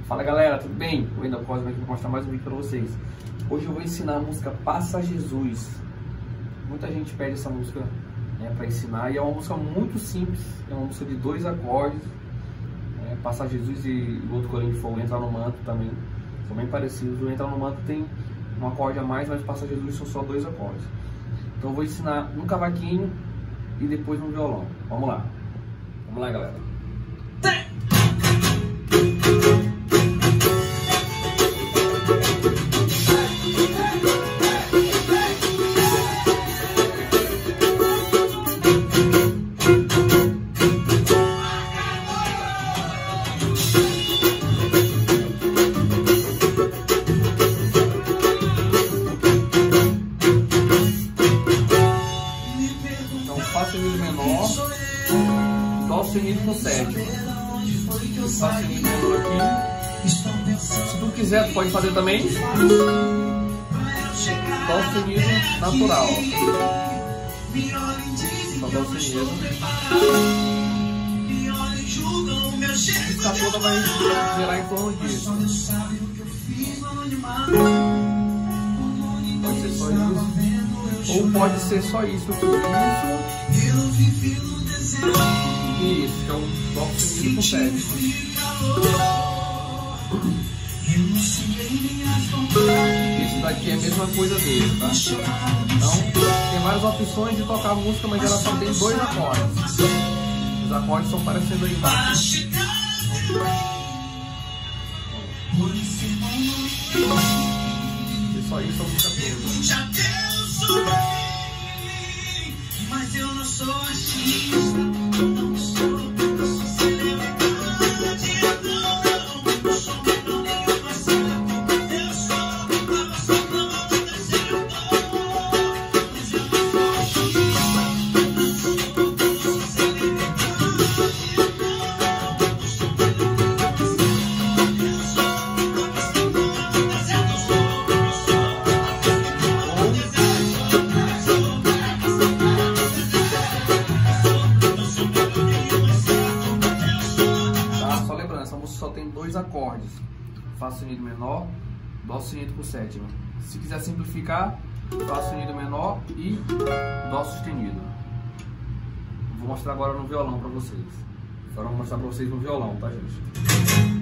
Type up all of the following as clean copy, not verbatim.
Fala galera, tudo bem? Eu Wendel Cosme aqui para mostrar mais um vídeo para vocês. Hoje eu vou ensinar a música Passa Jesus. Muita gente pede essa música para ensinar e é uma música muito simples. É uma música de 2 acordes. Passa Jesus e o outro corinho de fogo, Entra no Manto também. São bem parecidos. O Entra no Manto tem um acorde a mais, mas Passa Jesus são só 2 acordes. Então eu vou ensinar no cavaquinho e depois no violão. Vamos lá. Vamos lá, galera. Fá sustenido menor, Dó sustenido com sétima, Fá sustenido menor aqui. Se tu quiser, tu pode fazer também Dó sustenido natural, só Dó sustenido. Essa toda vai gerar em torno disso. Pode ser só isso. Ou pode ser só isso aqui. Isso, que é um Dó sustenido com sétima. Esse daqui é a mesma coisa dele, tá? Então, tem várias opções de tocar a música, mas ela só tem 2 acordes. Os acordes estão parecendo aí embaixo. E só isso a música toda. Mas eu não sou artista, não sou celebridade, não sou menor nenhuma cena. Eu sou a vossa nova deserto, mas eu não sou artista, não sou celebridade, não sou menor nenhuma cena. Eu sou a vossa nova deserto, essa música só tem 2 acordes, Fá sustenido menor, Dó sustenido com sétima. Se quiser simplificar, Fá sustenido menor e Dó sustenido. Vou mostrar agora no violão para vocês. Agora vou mostrar para vocês no violão, tá, gente?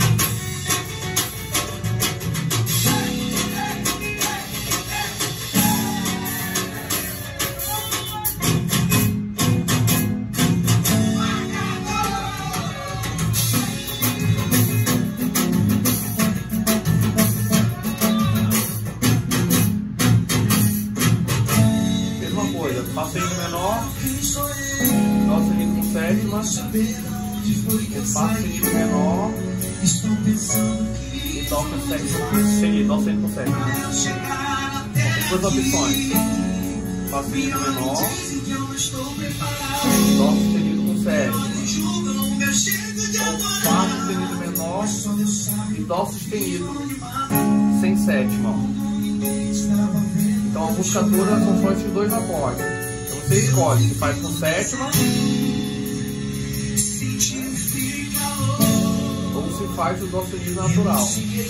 Fá sustenido menor, Dó sustenido com sétima, Fá sustenido menor e Dó com sétima, Dó sustenido com sétima. Tem 2 opções: Fá sustenido menor, Dó sustenido com sétima, ou Fá sustenido menor e Dó sustenido sem sétima. Então a música toda são só esses 2 acordes. Então você escolhe se faz com sétima ou se faz o Dó sustenido natural.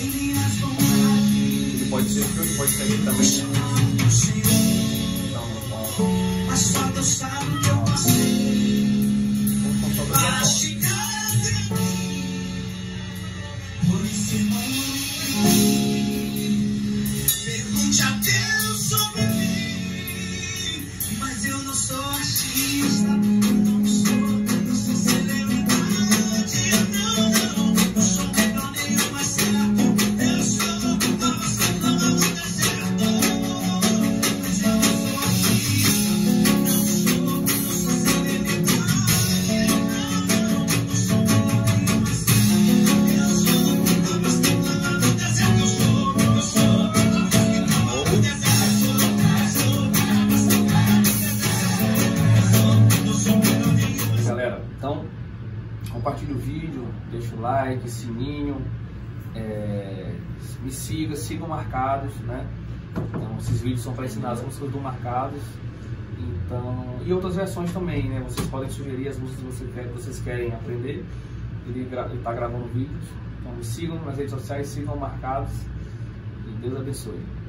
Ele pode ser aqui, ele pode ser aqui também. Então, vamos só 2 acordes. pergunte a Deus sobre mim, mas eu não sou artista, não sou celebridade, não sou menor nenhuma certo. Eu sou a vossa nova deserto, mas eu não sou artista, não sou celebridade, não sou menor nenhuma certo. Eu sou a vossa nova deserto, eu sou. Galera, então compartilhe o vídeo, deixa o like, sininho, me sigam marcados, né? Então esses vídeos são para ensinar as músicas do Marcados. Então, e outras versões também, né? Vocês podem sugerir as músicas que vocês querem aprender. Ele está gravando vídeos Então me sigam nas redes sociais, sigam marcados e Deus abençoe.